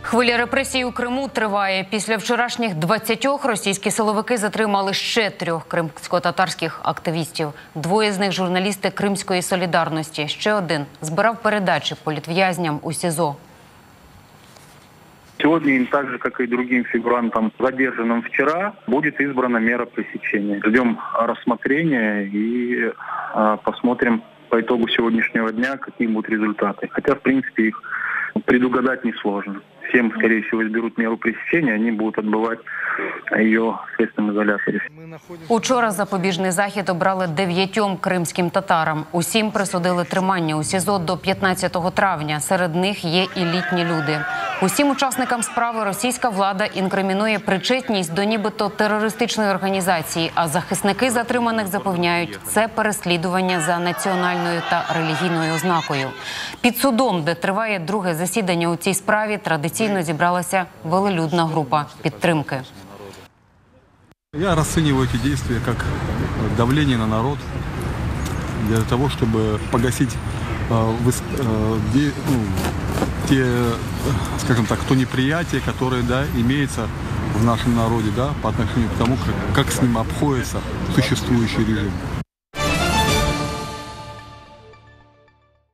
Хвиля репресій у Криму триває. Після вчорашніх 20 російські силовики затримали ще 3 кримсько-татарських активістів. 2 з них – журналісти Кримської солідарності. Ще 1 збирав передачі політв'язням у СІЗО. Сегодня им так же, как и другим фигурантам, задержанным вчера, будет избрана мера пресечения. Ждем рассмотрения и посмотрим по итогу сегодняшнего дня, какие будут результаты. Хотя, в принципе, их предугадать несложно. Всем, скорее всего, изберут меру пресечения, они будут отбывать ее в следственном изоляторе. Учора запобіжний захід обрали 9 кримським татарам. Усім присудили тримання у СІЗО до 15 травня. Серед них є і літні люди. Усім учасникам справи російська влада інкримінує причетність до нібито терористичної організації, а захисники затриманих запевняють – це переслідування за національною та релігійною ознакою. Під судом, де триває друге засідання у цій справі, традиційно зібралася велелюдна група підтримки. Я расцениваю эти действия как давление на народ для того, чтобы погасить те, скажем так, то неприятие, которое, да, имеется в нашем народе, да, по отношению к тому, как с ним обходится существующий режим.